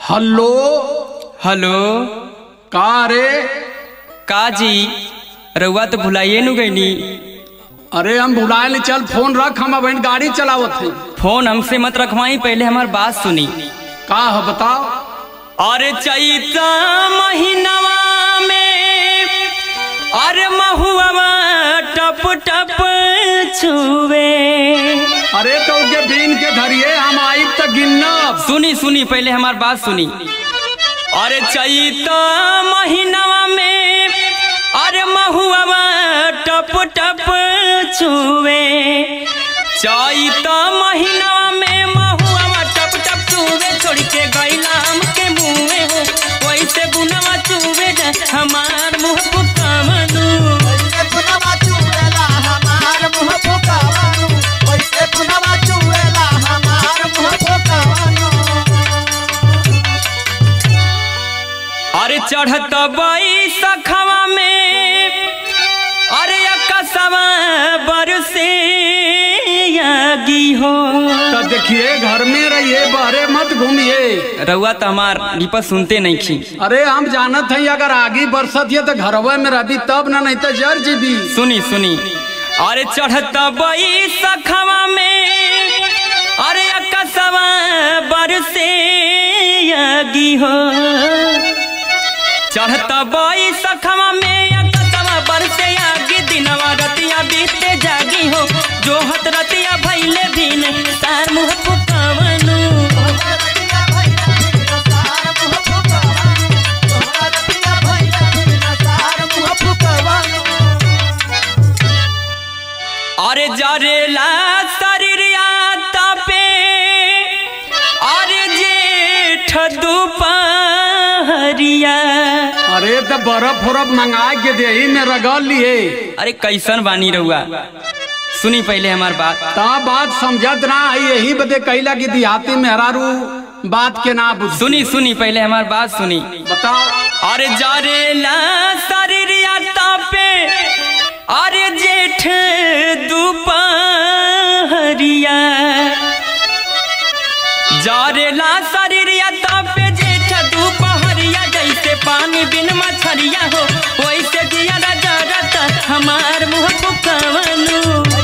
Hello hello. का रे? का जी रउआ तो भुलाइए नु गईनी। अरे हम भुलाए नहीं, चल फोन रख, हम अब गाड़ी चलावत है। फोन हमसे मत रखवाई, पहले हमार बात सुनी। का है बताओ। अरे चैता महीनवा में अरे महुआ टप टप छुवे। अरे तो के बीन के धरिए, हम आई तक गिनना। सुनी सुनी पहले हमार बात सुनी। अरे चैता महीनवा में अरे महुआ टप टप छुवे। चैता महीनवा में महुआ टप टप छुवे, छोड़ के गईला हमके मुँहे हो वैसे गुनवा चुवे हमार मुँह पुकावनु। अरे चढ़त बैसखवा में अरे कसवा बरसे आगी हो। तो देखिए घर में रहिए, बाहरे मत घूमिए। रउआ तो हमार निपा सुनते नहीं खी। अरे हम जानत है अगर आगे बरसत है तो घरवा में रही तब ना, नहीं तो जर जीबी। सुनी सुनी। अरे चढ़त बैसखवा में अरे कसवा बरसे आगी हो। चढ़त बैसखवा में कसवा बरसे आगी, दिनवा रतिया बीते जागी हो। जो हत रतिया भैले भीन तार मुँह पुकावनु। अरे जरेला शरीरिया तापे अरे जेठ दुपहरिया। अरे तो बर्फ उरफ मंगा के दे में रगल लिए। अरे कैसन बानी रहुआ, सुनी पहले हमार बात। ता बात समझत ना है, यही बदे कहला कि देहाती मेहरारू बात के ना बुझ। सुनी सुनी पहले हमार बात सुनी। बताओ। अरे जरेला शरीरिया तापे अरे जेठ दुपहरिया। जरेला शरीरिया तापे जेठ दुपहरिया, जैसे पानी बिन मछरिया हो वैसे जिया जरत हमार मुँह पुकावनु।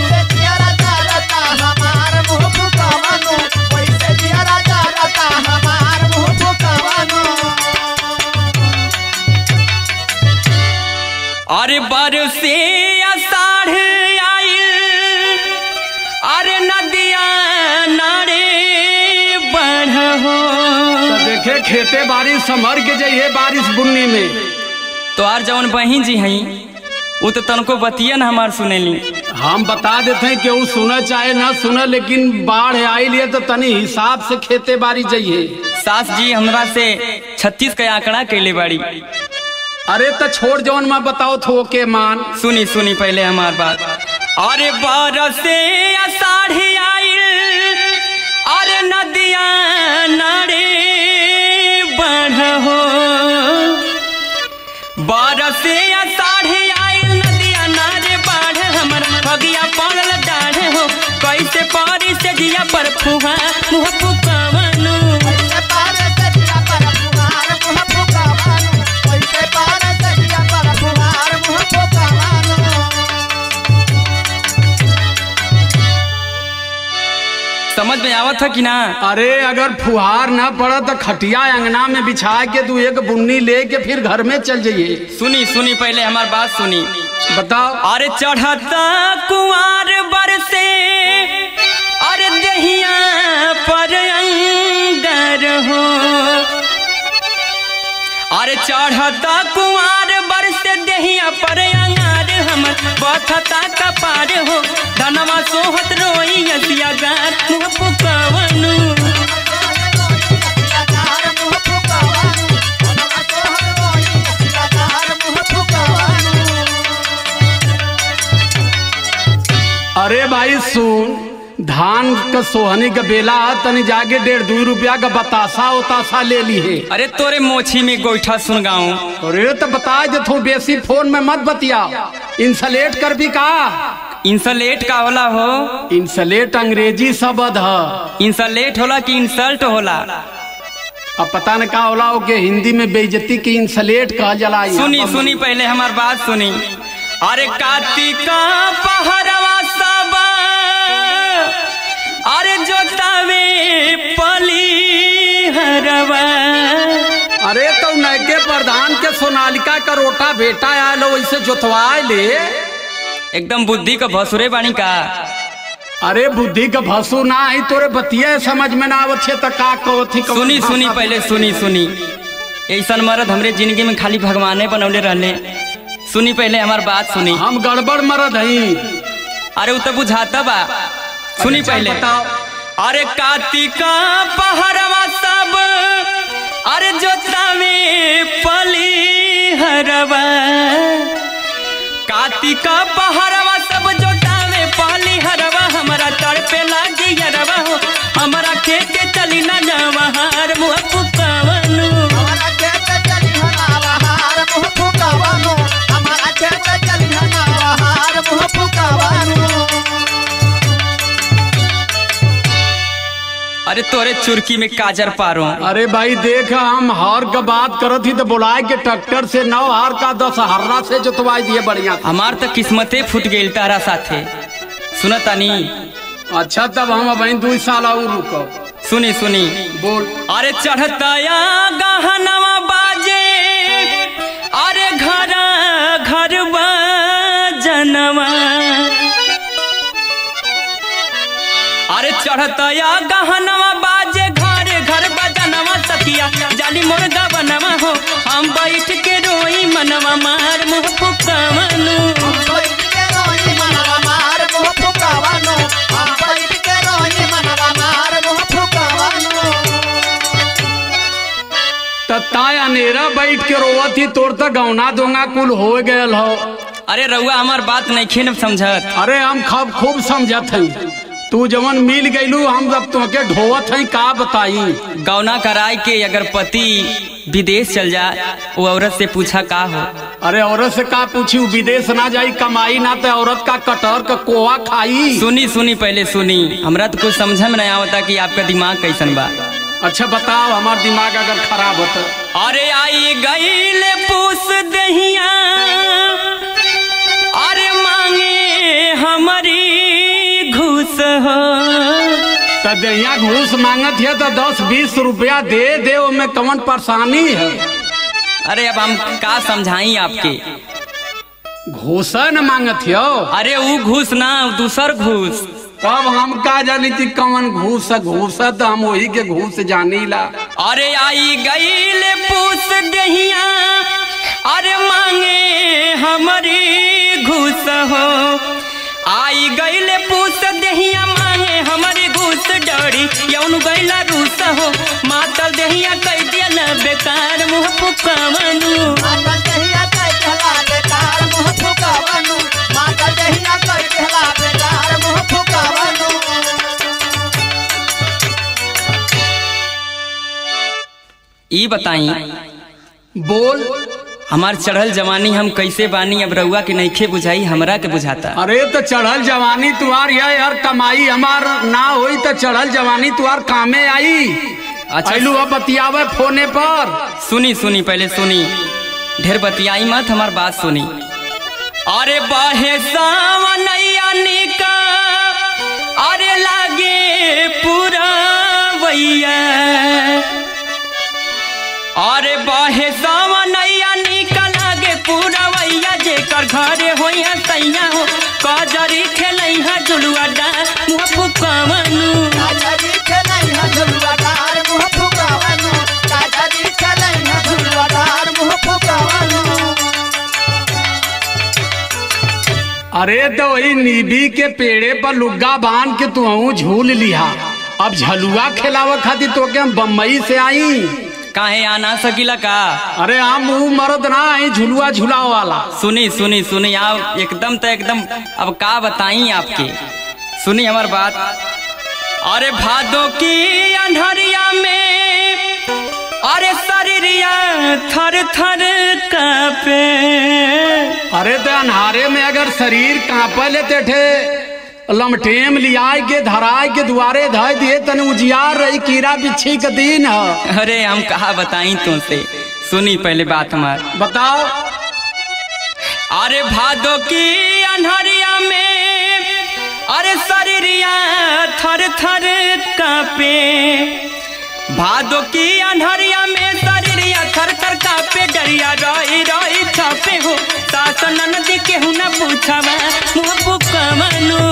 अरे बरसे आषाढ़ आइल अरे नदिया नारे बढ़ हो। तो देखे खेते बारिश संभर के जाइए बारिश बुन्नी में। तो आर जवन बहिन जी हई वो तो तनको बतिया न हमार सुनेली। हम बता देते हैं कि वो सुना चाहे ना सुना, लेकिन बाढ़ आई लिए तो तनी हिसाब से खेते बारी जाइए। सास जी हमरा से 36 का आंकड़ा कैले बाड़ी। अरे तो छोड़ जवन मैं बताओ थो के मान। सुनी सुनी पहले हमार बात। अरे बरसे आषाढ़ आइल अरे नदिया नारे बढ़ हो। बरसे आषाढ़ आइल नदिया नारे बढ़, हमर भगिया पड़ल डाढ़ हो। कैसे पारी से जिया पर फुहा मुँह पुकावनु। समझ में आवत है कि ना? अरे अगर फुहार ना पड़ा तो खटिया अंगना में बिछा के तू एक बुन्नी ले के फिर घर में चल जाइए। सुनी सुनी पहले हमार बात सुनी। बताओ। अरे चढ़ता कुंवार बरसे अरे दहिया पर अंदर हो। अरे चढ़ता कुंवार बरसे दहिया पर अंगार, हमर बथता कपार हो। धनवा सोहत रोई असिया गार मुँह पुकावनु। अरे भाई सुन, धान का सोहनी का बेला तनी जाके 1.5-2 रुपया का बतासा उतासा ले ली है। अरे तोरे मोछी में गोईठा सुन गाऊं। अरे तो बता दे थो, बेसी फोन में मत बतिया। इंसलेट कर भी का। इंसलेट का होला हो? इंसलेट अंग्रेजी शब्द है। इंसलेट होला कि इंसल्ट होला? अब पता न का होला हो के हिंदी में बेइज्जती की इंसलेट कहा जला। सुनी सुनी पहले हमार बात सुनी। अरे कार्तिक पहरवा सब अरे जोतावे पली हरवा। अरे तो नैके प्रधान के सोनालिका का रोटा बेटा आलो वैसे जोतवाए ले। एकदम बुद्धि का भसुरे बानी का। अरे बुद्धि का भसु ना आई तोरे बतिया समझ में ना आवत छे त का कहथी। सुनी सुनी पहले सुनी सुनी। ऐसा मर्द हमरे जिंदगी में खाली भगवाने बनौले रहले। सुनी पहले हमार बात सुनी। हम गड़बड़ मर्द हई। अरे उ तो बुझाता बा। सुनी पहले। अरे कार्तिक पहरवा सब अरे जोतावे पली हरवा। कार्तिक पहरवा सब जोतावे पली हरवा। हमारा तड़पे लागी हरवा हो हमारा खेत के चली ना नवहार मुँह फुकावनु। हमारा खेत चली नवहार मुँह फुकावनु। हमारा खेत चली नवहार मुँह फुकावनु। अरे तोरे चुरकी में काजर पारो। अरे भाई देख हम हार का बात करत थी तो बुलाए के ट्रैक्टर से 9 हार का 10 हर्रा से जोतवाई दिए बढ़िया। हमार तो किस्मते फूट गई तारा साथे। सुनता नी। अच्छा तब हम अब 2 साल और रुको। सुनी सुनी बोल। अरे चढ़तया गहनवा बाजे अरे घर घर जनवा। अरे चढ़तया गहनवा बाजे घर घर बजनवा। सखिया जाली मोर गबनवा हो हम बैठ के रोई मनवा मार मुँह फुकावनु। हम बैठ के रोई मनवा मार मुँह फुकावनु। हम बैठ के रोई मनवा मार मुँह फुकावनु। ताय अनेरा बैठ के रोवत ही तोर तक गौना दोंगा कुल हो गयल हो। अरे रउआ हमार बात नहीं खेन समझत। अरे हम खूब समझत हई। तू जवन मिल गईलू हम अब तुमके ढोवत हई का बताई। गौना कराय के अगर पति विदेश चल जाए वो औरत से पूछा का हो। अरे औरत से का पूछी विदेश ना जाई कमाई ना तो औरत का कटहर का कोवा खाई। सुनी सुनी पहले सुनी। हमरा तो कुछ समझ में नहीं आवता कि आपका दिमाग कैसन बा। अच्छा बताओ हमार दिमाग अगर खराब होता। अरे आई गईल पूस दहिया अरे मांगे हमारी घूस हो। तो दहिया घूस मांगत है तो 10-20 रुपया दे में कौन परेशानी है। अरे अब हम का समझाई आपके। घूस न मांगत हो। अरे वो घूस ना दूसर घूस। तब हम का जानी थी कौन घूस तो हम वही के घूस जानी ला। अरे आई गईल पूस दहिया अरे मांगे हमारी घूस हो। आई गईल पूस दहिया मांगे हमारी घूस डरी यौन गईला रूस हो। मातल दहिया कह दिया बेकार मुँह फुकावनु। मातल दहिया कह दिया बेकार मुँह फुकावनु। मातल दहिया कह दिया बेकार मुँह फुकावनु। ई बताई। बोल। हमार चढ़ल जवानी हम कैसे बानी अब रउआ के नइखे बुझाई हमरा के बुझाता। अरे तो चढ़ल जवानी तुहार यार कमाई हमार ना होई तो चढ़ल जवानी तुहार कामे आई। अच्छा अब बतियावे फोने पर। सुनी सुनी पहले सुनी। ढेर बतियाई मत हमार बात सुनी। अरे बहे सावनैया निका अरे लागे पूरा वैया। अरे बहे सावनैया निका लागे पूरा वैया। जेकर घरे होई है सैया हो कजरी खेलई है झुलुआ डार मुँह फुकावनु। काजरी खेलई है झुलुआ डार मुँह फुकावनु। काजरी खेलई है झुलुआ डार मुँह फुकावनु। अरे तो वही नीबी के पेड़े पर लुग्गा बांध के तू झूल लिहा। अब झलुआ खिलावा खातिर तो क्या बम्बई से आई। काहे आना सकीला का। अरे हम मर्द ना आई झुलुआ झुलाओ वाला। सुनी सुनी सुनी आप एकदम तो एकदम अब का बताई आपके। सुनी हमार बात। अरे भादों की अंधरिया में अरे शरीरिया थर थर कांपे। अरे तो अन्हारे में अगर शरीर कांपे लेते थे लमटेम लियाए के धराए के दुआरे धय दिए तने उजियार रही कीड़ा बिच्छी के दिन है। अरे हम कहा बताई तुमसे, सुनी पहले बात हमार। बताओ। अरे भादो की अन्हरिया में अरे शरीरिया थर थर कांपे, भादो की अन्हरिया में शरीरिया थर थर कांपे, डरिया रोई रोई छापे हो, सास ननदी के हूँ न पूछावा मुँह फुकावानो।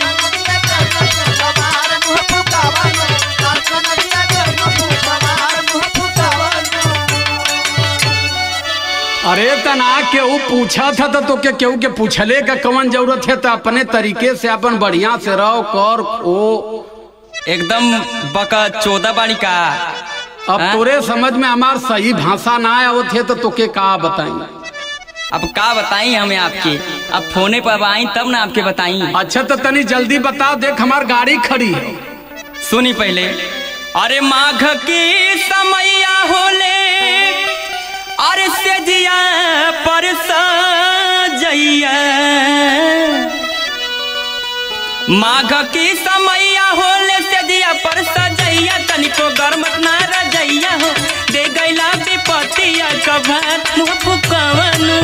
अरे तना केहू पूछा था तो केहू के पूछले का कौन जरूरत है, तो अपने तरीके से अपन बढ़िया से रहो कर ओ एकदम बका 14 बाणी का। अब तोरे समझ में हमार सही भाषा ना आवत है तो तोके का बताई। अब का बताई हमें आपके, अब फोने पर आई तब ना आपके बताई। अच्छा तो तनी जल्दी बताओ, देख हमार गाड़ी खड़ी है। सुनी पहले। अरे माघ की समैया होले अरे सेजिया पर सजैया, माघ की समैया होले सेजिया पर सजैया, तनिको गरमत ना रजैया हो, दे गैला विपतिया कभार मुँह फुकावानो।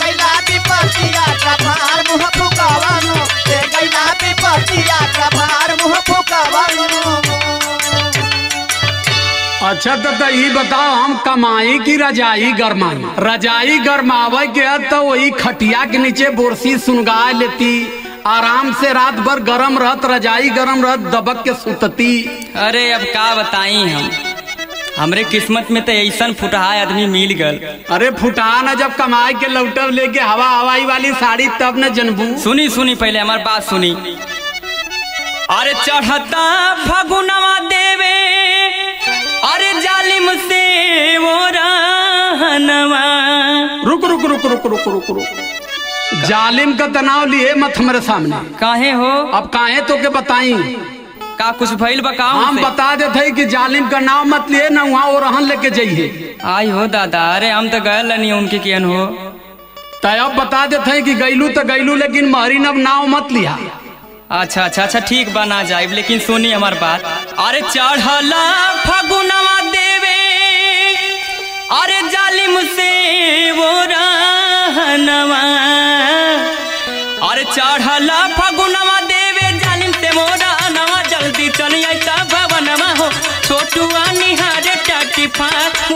अच्छा तो ये बताओ, हम कमाई की रजाई गरमाई? रजाई गरमावे के तो वही खटिया के नीचे बोरसी सुनगा लेती, आराम से रात भर गरम रहत, रजाई गरम रहत, दबक के सुतती। अरे अब का बताई हम, हमरे किस्मत में तो ऐसा फुटहा आदमी मिल गल। अरे फुटहा न जब कमाई के लौटब लेके हवा हवाई वाली साड़ी तब न जनबू। सुनी सुनी पहले हमारी बात सुनी। अरे चढ़ता फगुनवा देवे अरे जालिम से वो रहनवा। रुक रुक रुक रुक रुक रुक रुक, जालिम का तनाव लिए मत हमारे सामने। काहे हो? अब काहे तो के बताई का कुछ भइल बताओ। हम बता देते कि जालिम का नाम मत लिए ना, वहाँ वो रहन लेके जाइए। आई हो दादा, अरे हम तो गए नहीं उनके कियन हो। तय अब बता देते कि गैलू तो गैलू, लेकिन महरी नब नाव मत लिया। अच्छा अच्छा अच्छा ठीक बना जाए, लेकिन सुनी हमार बात। अरे चढ़ला फगुनवा देवे अरे जालिम से वो रहनवा, अरे चढ़ला फगुनवा देवे जालिम से वो रहनवा, जल्दी चल भवनवा हो, छोटुआ निहारे टाटी फा